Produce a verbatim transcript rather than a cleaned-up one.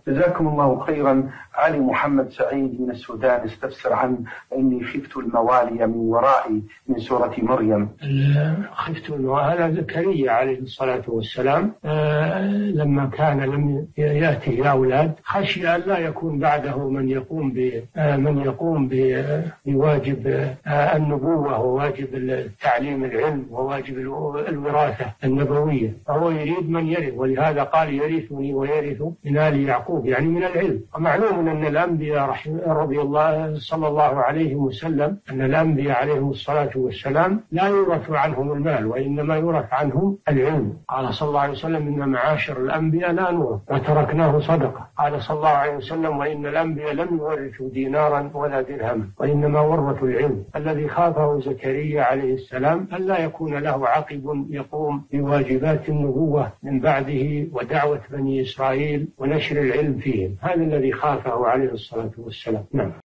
جزاكم الله خيرا. علي محمد سعيد من السودان استفسر عن إني خفت الموالي من ورائي من سورة مريم. خفت الموالي هذا زكريا عليه الصلاة والسلام آه لما كان لم يأتي أولاد خشي أن لا يكون بعده من يقوم ب آه من يقوم بواجب آه النبوة وواجب التعليم العلم وواجب الوراثة النبوية، فهو يريد من يرث، ولهذا قال يرثني ويرث من آل يعقوب، يعني من العلم. ومعلوم أن الأنبياء رضي الله صلى الله عليه وسلم أن الأنبياء عليهم الصلاة والسلام لا يورث عنهم المال وإنما يورث عنهم العلم. قال صلى الله عليه وسلم إن معاشر الأنبياء لا نورث وتركناه صدقة. قال صلى الله عليه وسلم وإن الأنبياء لم يورثوا دينارا ولا درهما وإنما ورثوا العلم. الذي خافه زكريا عليه السلام أن لا يكون له عقب يقوم بواجبات النبوة من بعده ودعوة بني إسرائيل ونشر العلم فيهم، هذا الذي خافه عليه الصلاة والسلام. نعم.